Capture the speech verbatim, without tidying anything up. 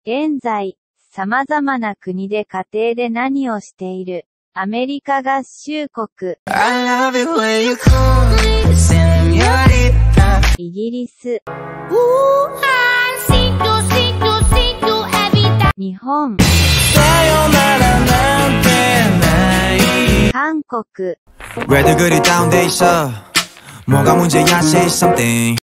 現在、様々な国で家庭で何をしている。アメリカ合衆国。イギリス。日本。韓国。 왜들 그리 다운돼 있어 뭐가 문제야 say something